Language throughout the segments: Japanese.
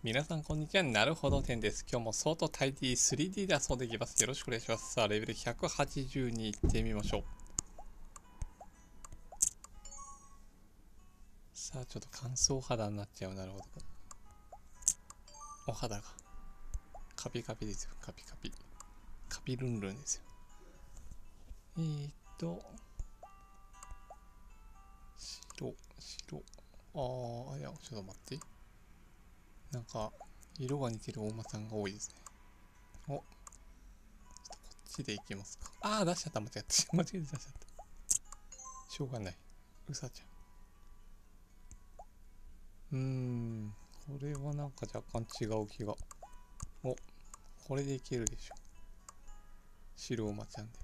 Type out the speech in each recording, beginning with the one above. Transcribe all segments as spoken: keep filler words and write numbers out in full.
皆さんこんにちは。なるほどてんです。今日も相当タイディー スリーディー で遊んでいきます。よろしくお願いします。さあ、レベルひゃくはちじゅうに行ってみましょう。さあ、ちょっと乾燥肌になっちゃう。なるほど。お肌がカピカピですよ。カピカピ。カピルンルンですよ。えーっと、白、白。あー、いや、ちょっと待って。なんか、色が似てる大間さんが多いですね。お、ちょっとこっちでいきますか。あー、出しちゃった。間違った。間違えて出しちゃった。しょうがない。うさちゃん。うーん、これはなんか若干違う気が。お、これでいけるでしょ。白馬ちゃんで。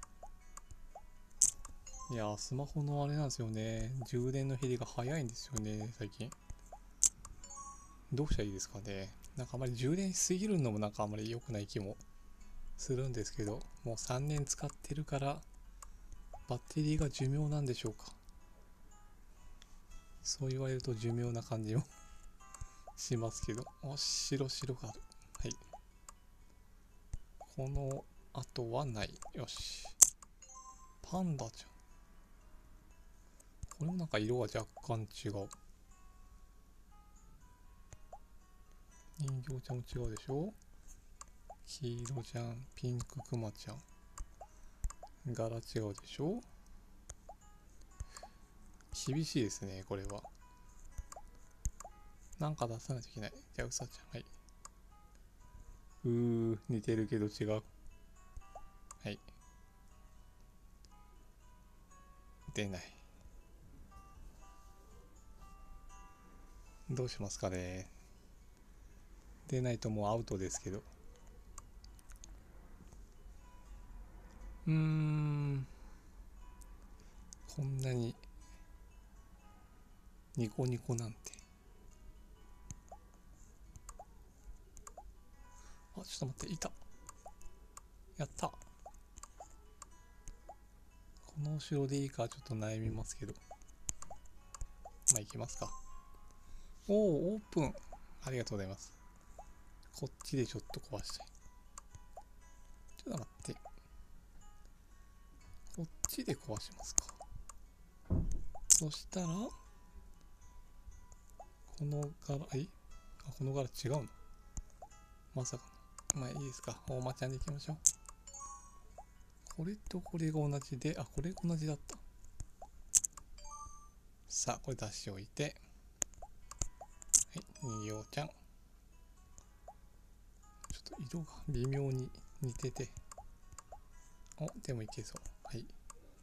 いやー、スマホのあれなんですよね。充電の減りが早いんですよね、最近。どうしたらいいですかね。なんかあまり充電しすぎるのもなんかあまり良くない気もするんですけど、もうさんねん使ってるから、バッテリーが寿命なんでしょうか。そう言われると寿命な感じもしますけど。お、白白がある。はい。この後はない。よし。パンダちゃん。これもなんか色が若干違う。人形ちゃんも違うでしょ。黄色ちゃん、ピンククマちゃん。柄違うでしょ。厳しいですね、これは。なんか出さないといけない。じゃあ、うさちゃん。はい。うー、似てるけど違う。はい。出ない。どうしますかね。出ないともうアウトですけど。うーん。こんなにニコニコなんて。あ、ちょっと待って、いた。やった。この後ろでいいかちょっと悩みますけど。まあ、行きますか。おお、オープン。ありがとうございます。こっちでちょっと壊したい。ちょっと待って。こっちで壊しますか。そしたら、この柄、えあ、この柄違うのまさかの。まあいいですか。大間ちゃんでいきましょう。これとこれが同じで、あ、これが同じだった。さあ、これ出しておいて。はい、人形ちゃん。ちょっと色が微妙に似てて。お、でもいけそう。はい。で、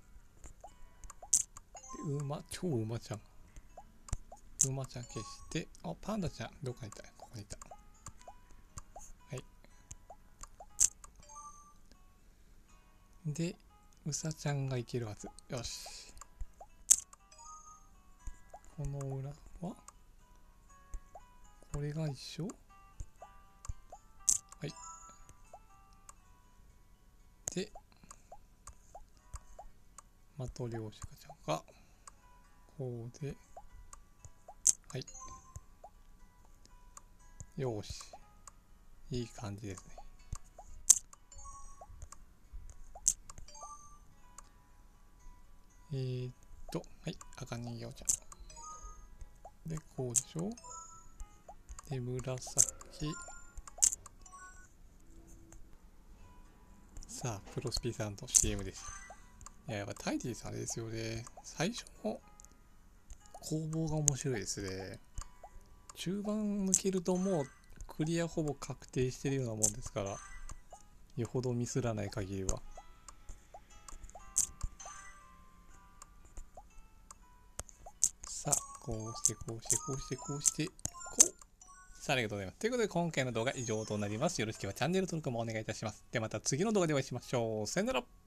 馬、超馬ちゃん。馬ちゃん消して、あ、パンダちゃん、どっかにいた。ここにいた。はい。で、うさちゃんがいけるはず。よし。この裏はこれが一緒。はい。で、マトリョーシカちゃんが、こうで、はい。よし。いい感じですね。えーっと、はい。赤人形ちゃん。で、こうでしょ。で、紫。さあ、プロスピさんと シーエム です。いや、やっぱタイディさんですよね。最初の攻防が面白いですね。中盤抜けるともうクリアほぼ確定してるようなもんですから、よほどミスらない限りは。さあ、こうしてこうしてこうしてこうしてこう。さあ、ありがとうございます。ということで今回の動画は以上となります。よろしければチャンネル登録もお願いいたします。ではまた次の動画でお会いしましょう。さよなら。